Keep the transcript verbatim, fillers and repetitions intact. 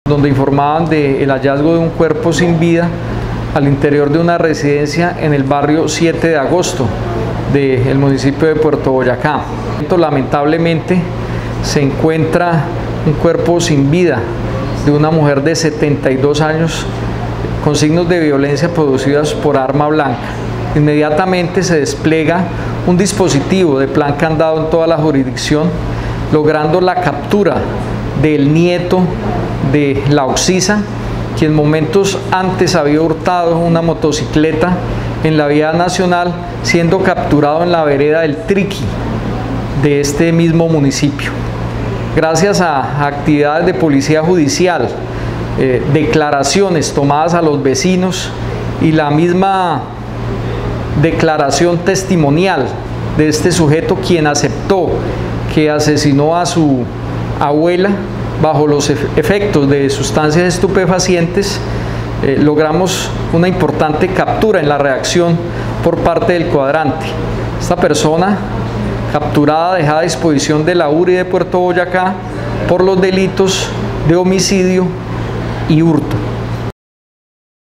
donde informaban del hallazgo de un cuerpo sin vida al interior de una residencia en el barrio siete de agosto del municipio de Puerto Boyacá. Lamentablemente se encuentra un cuerpo sin vida de una mujer de setenta y dos años con signos de violencia producidas por arma blanca. Inmediatamente se despliega un dispositivo de plan candado en toda la jurisdicción, logrando la captura del nieto de la occisa, quien momentos antes había hurtado una motocicleta en la vía nacional, siendo capturado en la vereda del Triqui de este mismo municipio. Gracias a actividades de policía judicial, eh, declaraciones tomadas a los vecinos y la misma declaración testimonial de este sujeto, quien aceptó que asesinó a su abuela bajo los efectos de sustancias estupefacientes, eh, logramos una importante captura en la reacción por parte del cuadrante. Esta persona capturada, dejada a disposición de la U R I de Puerto Boyacá por los delitos de homicidio y hurto.